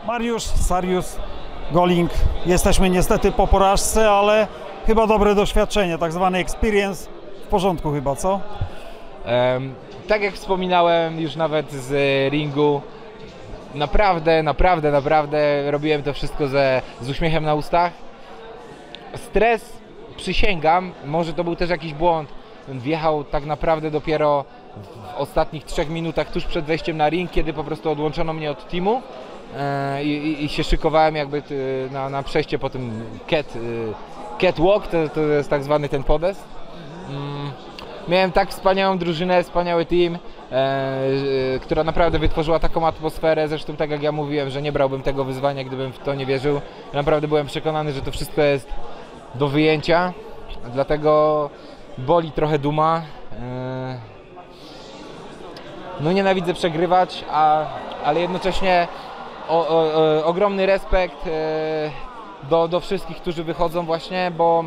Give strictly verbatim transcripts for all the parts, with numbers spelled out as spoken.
Mariusz, Sariusz, Goling, jesteśmy niestety po porażce, ale chyba dobre doświadczenie, tak zwany experience, w porządku chyba, co? Um, tak jak wspominałem już nawet z ringu, naprawdę, naprawdę, naprawdę robiłem to wszystko ze, z uśmiechem na ustach. Stres, przysięgam, może to był też jakiś błąd, wjechał tak naprawdę dopiero w ostatnich trzech minutach tuż przed wejściem na ring, kiedy po prostu odłączono mnie od teamu e, i, i się szykowałem jakby na, na przejście po tym cat, catwalk, to, to jest tak zwany ten podest. Mm, miałem tak wspaniałą drużynę, wspaniały team, e, e, która naprawdę wytworzyła taką atmosferę, zresztą tak jak ja mówiłem, że nie brałbym tego wyzwania, gdybym w to nie wierzył. Naprawdę byłem przekonany, że to wszystko jest do wyjęcia, dlatego boli trochę duma. E, No nienawidzę przegrywać, a, ale jednocześnie o, o, o, ogromny respekt e, do, do wszystkich, którzy wychodzą właśnie, bo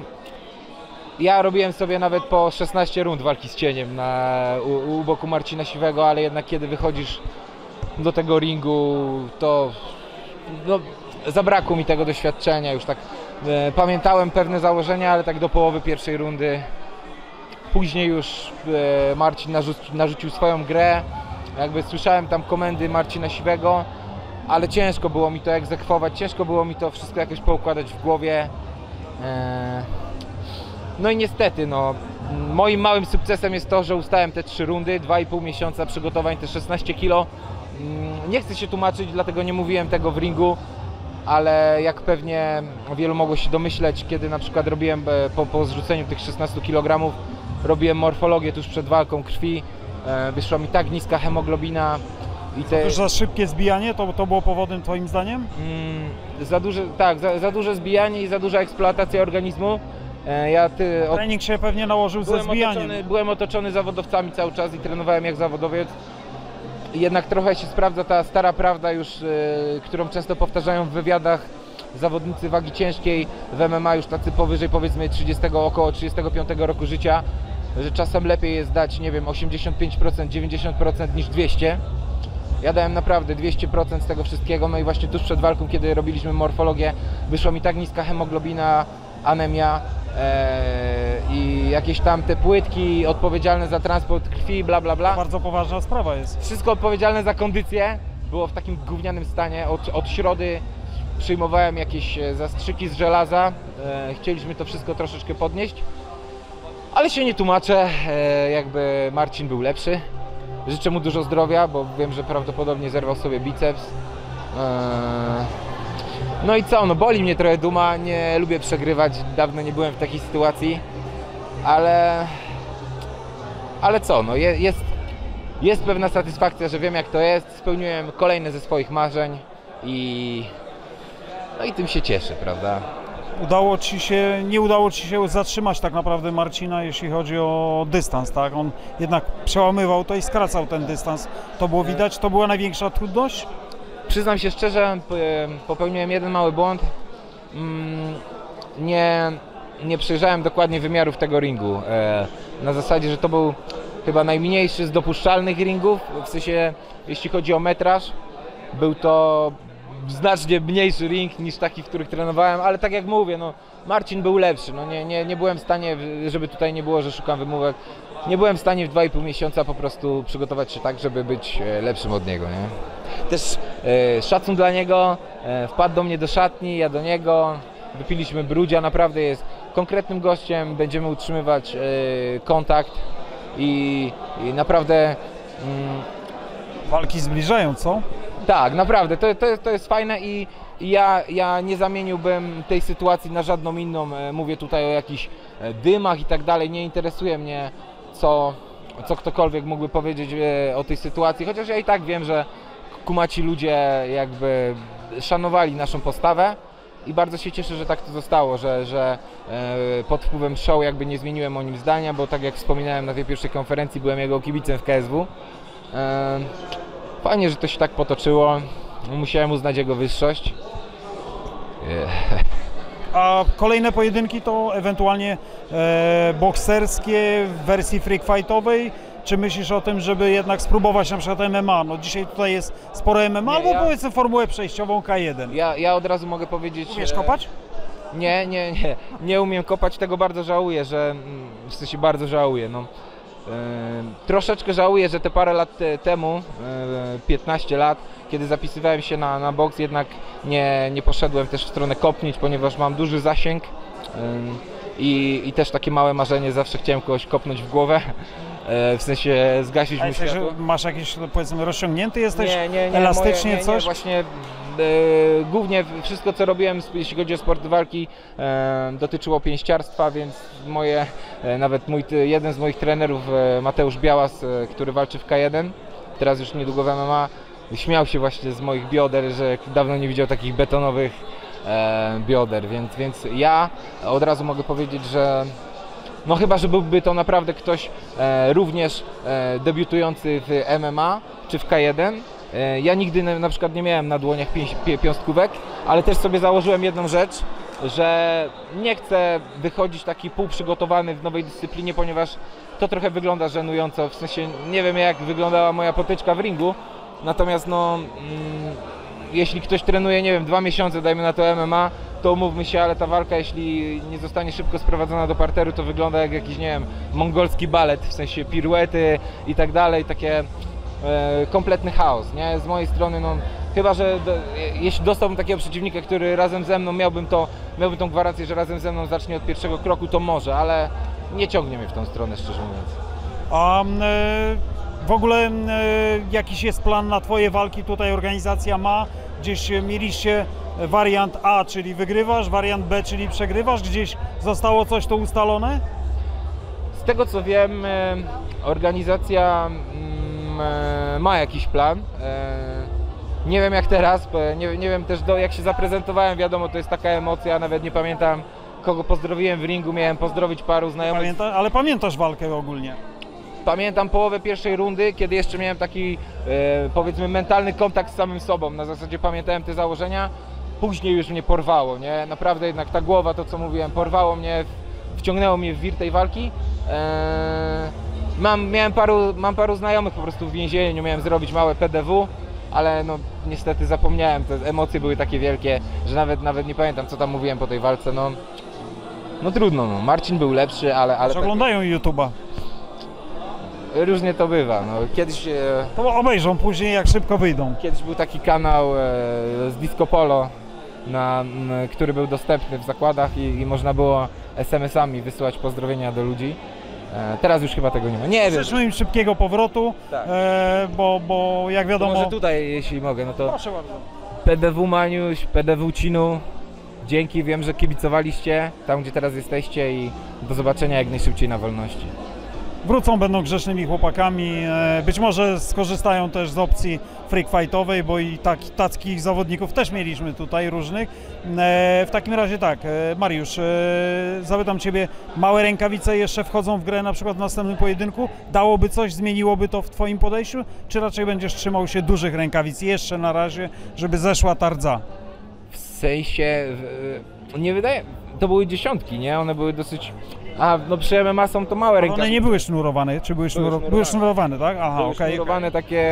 ja robiłem sobie nawet po szesnaście rund walki z cieniem na, u, u boku Marcina Siwego, ale jednak kiedy wychodzisz do tego ringu, to no, zabrakło mi tego doświadczenia. Już tak e, pamiętałem pewne założenia, ale tak do połowy pierwszej rundy. Później już e, Marcin narzuci, narzucił swoją grę, jakby słyszałem tam komendy Marcina Siwego, ale ciężko było mi to egzekwować, ciężko było mi to wszystko jakoś poukładać w głowie. E, no i niestety, no, moim małym sukcesem jest to, że ustałem te trzy rundy, dwa i pół miesiąca przygotowań, te szesnaście kilo. Nie chcę się tłumaczyć, dlatego nie mówiłem tego w ringu, ale jak pewnie wielu mogło się domyśleć, kiedy na przykład robiłem po, po zrzuceniu tych szesnastu kilogramów, robiłem morfologię tuż przed walką krwi, e, wyszła mi tak niska hemoglobina i te... Już za szybkie zbijanie, to, to było powodem twoim zdaniem? Mm, za duże, tak, za, za duże zbijanie i za duża eksploatacja organizmu. E, ja ty, od... Trening się pewnie nałożył ze byłem zbijaniem. Otoczony, byłem otoczony zawodowcami cały czas i trenowałem jak zawodowiec. Jednak trochę się sprawdza ta stara prawda już, e, którą często powtarzają w wywiadach zawodnicy wagi ciężkiej w M M A już tacy powyżej powiedzmy trzydziestego, około trzydziestego piątego roku życia, że czasem lepiej jest dać, nie wiem, osiemdziesiąt pięć procent, dziewięćdziesiąt procent niż dwieście procent. Ja dałem naprawdę dwieście procent z tego wszystkiego, no i właśnie tuż przed walką, kiedy robiliśmy morfologię, wyszła mi tak niska hemoglobina, anemia ee, i jakieś tam te płytki odpowiedzialne za transport krwi, bla bla bla. To bardzo poważna sprawa jest. Wszystko odpowiedzialne za kondycję było w takim gównianym stanie. Od, od środy przyjmowałem jakieś zastrzyki z żelaza, e, chcieliśmy to wszystko troszeczkę podnieść, ale się nie tłumaczę, e, jakby Marcin był lepszy. Życzę mu dużo zdrowia, bo wiem, że prawdopodobnie zerwał sobie biceps. E, no i co, no boli mnie trochę duma, nie lubię przegrywać, dawno nie byłem w takiej sytuacji, ale, ale co, no je, jest, jest pewna satysfakcja, że wiem jak to jest, spełniłem kolejne ze swoich marzeń i no i tym się cieszę, prawda? Udało ci się, nie udało ci się zatrzymać tak naprawdę Marcina, jeśli chodzi o dystans, tak? On jednak przełamywał to i skracał ten dystans. To było widać, to była największa trudność? Przyznam się szczerze, popełniłem jeden mały błąd. Nie, nie przejrzałem dokładnie wymiarów tego ringu. Na zasadzie, że to był chyba najmniejszy z dopuszczalnych ringów, w sensie jeśli chodzi o metraż. Był to znacznie mniejszy ring niż taki, w których trenowałem, ale tak jak mówię, no, Marcin był lepszy, no, nie, nie, nie byłem w stanie, żeby tutaj nie było, że szukam wymówek, nie byłem w stanie w dwa i pół miesiąca po prostu przygotować się tak, żeby być lepszym od niego, nie? Też e, szacun dla niego, e, wpadł do mnie do szatni, ja do niego, wypiliśmy brudzia, naprawdę jest konkretnym gościem, będziemy utrzymywać e, kontakt i, i naprawdę... Mm, walki zbliżają, co? Tak, naprawdę, to, to, to jest fajne i ja, ja nie zamieniłbym tej sytuacji na żadną inną. Mówię tutaj o jakichś dymach i tak dalej, nie interesuje mnie co, co ktokolwiek mógłby powiedzieć o tej sytuacji, chociaż ja i tak wiem, że kumaci ludzie jakby szanowali naszą postawę i bardzo się cieszę, że tak to zostało, że, że pod wpływem show jakby nie zmieniłem o nim zdania, bo tak jak wspominałem na tej pierwszej konferencji, byłem jego kibicem w K S W. Fajnie, że to się tak potoczyło. Musiałem uznać jego wyższość. Yeah. A kolejne pojedynki to ewentualnie e, bokserskie w wersji freak fightowej, czy myślisz o tym, żeby jednak spróbować na przykład M M A? No dzisiaj tutaj jest sporo M M A, Nie, albo ja- powiedzmy formułę przejściową K jeden. Ja, ja od razu mogę powiedzieć... Umiesz e, kopać? Nie, nie, nie, nie umiem kopać, tego bardzo żałuję, że mm, w sensie bardzo żałuję. No. E, troszeczkę żałuję, że te parę lat te, temu, e, piętnaście lat, kiedy zapisywałem się na, na boks, jednak nie, nie poszedłem też w stronę kopnięć, ponieważ mam duży zasięg e, i, i też takie małe marzenie, zawsze chciałem kogoś kopnąć w głowę, e, w sensie zgasić A mu jesteś, światło. masz jakiś, no, powiedzmy, rozciągnięty jesteś? Nie, nie, nie, elastycznie moje, nie, coś? Nie, właśnie e, głównie wszystko co robiłem, jeśli chodzi o sport walki, e, dotyczyło pięściarstwa, więc moje, e, nawet mój, jeden z moich trenerów, e, Mateusz Białas, e, który walczy w K jeden, teraz już niedługo w M M A, śmiał się właśnie z moich bioder, że dawno nie widział takich betonowych e, bioder, więc, więc ja od razu mogę powiedzieć, że no chyba, że byłby to naprawdę ktoś e, również e, debiutujący w M M A czy w K jeden. E, ja nigdy na, na przykład nie miałem na dłoniach pięś, pi, piąstkówek, ale też sobie założyłem jedną rzecz, że nie chcę wychodzić taki półprzygotowany w nowej dyscyplinie, ponieważ to trochę wygląda żenująco, w sensie nie wiem jak wyglądała moja potyczka w ringu, natomiast no mm, jeśli ktoś trenuje, nie wiem, dwa miesiące, dajmy na to M M A, to umówmy się, ale ta walka, jeśli nie zostanie szybko sprowadzona do parteru, to wygląda jak jakiś, nie wiem, mongolski balet, w sensie piruety i tak dalej, takie e, kompletny chaos, nie? Z mojej strony, no, chyba, że do, jeśli dostałbym takiego przeciwnika, który razem ze mną miałbym to, miałbym tą gwarancję, że razem ze mną zacznie od pierwszego kroku, to może, ale nie ciągnie mnie w tą stronę, szczerze mówiąc. A e, w ogóle e, jakiś jest plan na twoje walki? Tutaj organizacja ma, gdzieś mieliście wariant A, czyli wygrywasz, wariant B, czyli przegrywasz, gdzieś zostało coś to ustalone? Z tego co wiem, e, organizacja mm, e, ma jakiś plan. E, nie wiem jak teraz, e, nie, nie wiem też do, jak się zaprezentowałem, wiadomo, to jest taka emocja, nawet nie pamiętam kogo pozdrowiłem w ringu, miałem pozdrowić paru znajomych. Pamięta, ale pamiętasz walkę ogólnie? Pamiętam połowę pierwszej rundy, kiedy jeszcze miałem taki e, powiedzmy mentalny kontakt z samym sobą, na zasadzie pamiętałem te założenia, później już mnie porwało, nie? Naprawdę jednak ta głowa, to co mówiłem, porwało mnie, wciągnęło mnie w wir tej walki. E, mam, miałem paru, mam paru znajomych po prostu w więzieniu, miałem zrobić małe P D W, ale no niestety zapomniałem, te emocje były takie wielkie, że nawet, nawet nie pamiętam co tam mówiłem po tej walce, no, no trudno, no. Marcin był lepszy, ale... ale Czy oglądają YouTube'a? Różnie to bywa. No, kiedyś, e, To obejrzą później, jak szybko wyjdą. kiedyś był taki kanał e, z Disco Polo, na, m, który był dostępny w zakładach i, i można było es em esami wysyłać pozdrowienia do ludzi. E, teraz już chyba tego nie ma. Nie wiem. Życzymy im szybkiego powrotu, Tak. e, bo, bo jak To wiadomo... może tutaj, jeśli mogę, no to Proszę bardzo. P D W Maniuś, P D W Cinu, dzięki, wiem, że kibicowaliście tam, gdzie teraz jesteście i do zobaczenia jak najszybciej na wolności. Wrócą, będą grzecznymi chłopakami, e, być może skorzystają też z opcji freak fightowej, bo i tak, takich zawodników też mieliśmy tutaj różnych. E, w takim razie tak, e, Mariusz, e, zapytam Ciebie, małe rękawice jeszcze wchodzą w grę na przykład w następnym pojedynku? Dałoby coś, zmieniłoby to w Twoim podejściu, czy raczej będziesz trzymał się dużych rękawic jeszcze na razie, żeby zeszła ta rdza? W sensie, w, nie wydaje, to były dziesiątki, nie? One były dosyć, a no przy M M A są to małe rękawice. One nie były sznurowane, czy były, sznuro... sznurowane. były sznurowane, tak? Aha, Były okej. sznurowane takie,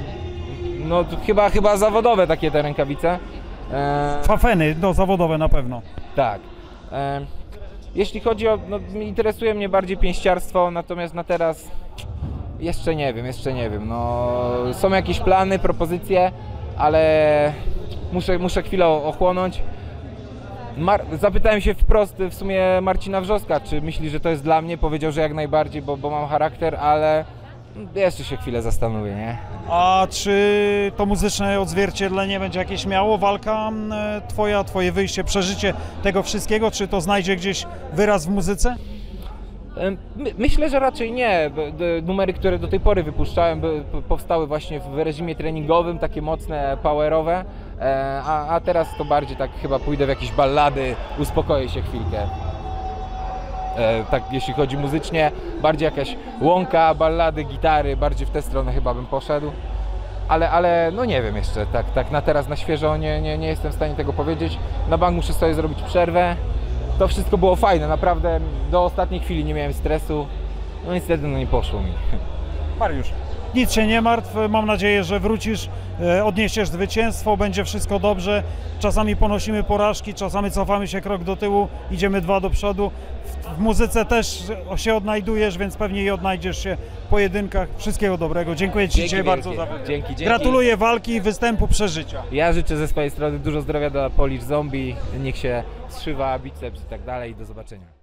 no to chyba, chyba zawodowe takie te rękawice. E, Fafeny, no zawodowe na pewno. tak. E, jeśli chodzi o, no interesuje mnie bardziej pięściarstwo, natomiast na teraz jeszcze nie wiem, jeszcze nie wiem. No, są jakieś plany, propozycje, ale muszę, muszę chwilę ochłonąć. Mar Zapytałem się wprost w sumie Marcina Wrzoska, czy myśli, że to jest dla mnie. Powiedział, że jak najbardziej, bo, bo mam charakter, ale jeszcze się chwilę zastanowię, nie? A czy to muzyczne odzwierciedlenie będzie jakieś miało? Walka m, twoja, twoje wyjście, przeżycie tego wszystkiego? Czy to znajdzie gdzieś wyraz w muzyce? My, myślę, że raczej nie. B- d- Numery, które do tej pory wypuszczałem, by, p- powstały właśnie w reżimie treningowym, takie mocne, powerowe, e, a, a teraz to bardziej tak chyba pójdę w jakieś ballady, uspokoję się chwilkę. E, tak jeśli chodzi muzycznie, bardziej jakaś łąka, ballady, gitary, bardziej w tę stronę chyba bym poszedł. Ale, ale no nie wiem jeszcze, tak, tak na teraz, na świeżo nie, nie, nie jestem w stanie tego powiedzieć. Na bank muszę sobie zrobić przerwę. To wszystko było fajne, naprawdę do ostatniej chwili nie miałem stresu. No niestety no nie poszło mi. Mariusz, nic się nie martw, mam nadzieję, że wrócisz, e, odniesiesz zwycięstwo, będzie wszystko dobrze. Czasami ponosimy porażki, czasami cofamy się krok do tyłu, idziemy dwa do przodu. W, w muzyce też się odnajdujesz, więc pewnie i odnajdziesz się w pojedynkach. Wszystkiego dobrego. Dziękuję Ci Dzięki dzisiaj wielkie. bardzo za wywiad. Dzięki, dzięki. Gratuluję walki i występu, przeżycia. Ja życzę ze swojej strony dużo zdrowia dla Polish Zombie, niech się zszywa biceps i tak dalej. Do zobaczenia.